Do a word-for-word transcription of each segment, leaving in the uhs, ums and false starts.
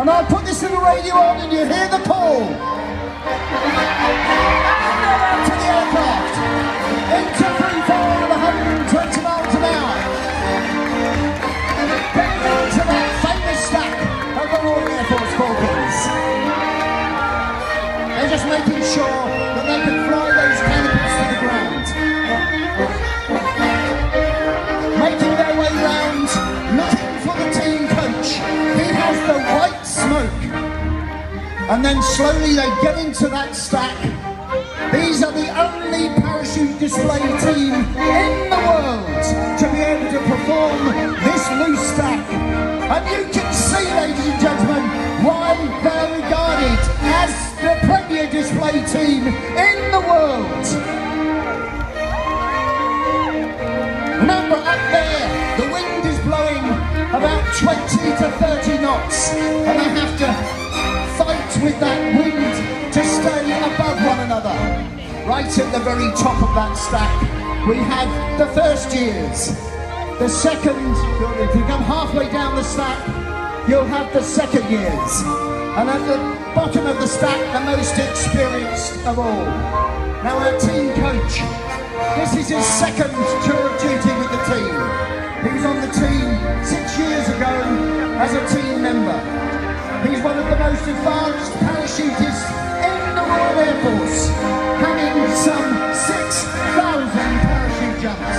And I put this little radio on and you hear the call. And they're out to the aircraft. Into free fall at one hundred twenty miles an hour. Getting into that famous stack of the Royal Air Force Falcons. They're just making sure that they can fly those cannons to the ground. Making their way round, looking for the team coach. He has the white smoke. And then slowly they get into that stack. These are the only parachute display team in the world to be able to perform this loose stack. And you can see, ladies and gentlemen, why they're regarded as the premier display team in the world. Remember, up there, the wind is blowing about twenty to thirty knots, and they have to fight with that wind to stay above one another. Right at the very top of that stack, we have the first years. The second, if you come halfway down the stack, you'll have the second years. And at the bottom of the stack, the most experienced of all. Now our team coach, this is his second tour of duty with the team. He was on the team six years ago as a team member. He's one of the most advanced parachutists in the Royal Air Force, having some six thousand parachute jumps.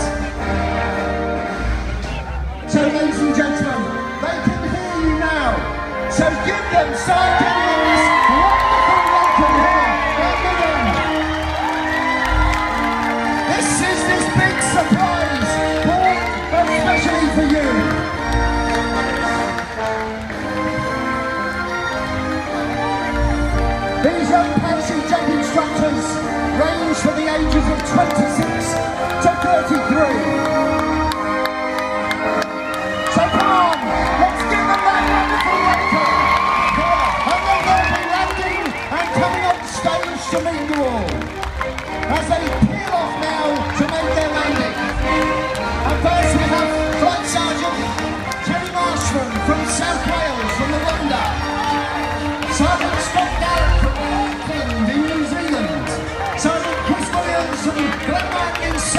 So ladies and gentlemen, they can hear you now. So give them some this wonderful welcome here at Midland. This is this big surprise, bought especially for you. These young parachute jump instructors range from the ages of twenty-six to thirty-three. So come on, let's give them that wonderful welcome. And then they'll be landing and coming on stage to meet you all. As they peel off now to make their landing. And first we have Flight Sergeant Terry Marshman from South Wales, from the Wonder. Sergeant Scott Garrett from Auckland in New Zealand. Sergeant Chris Williams from Glenmark in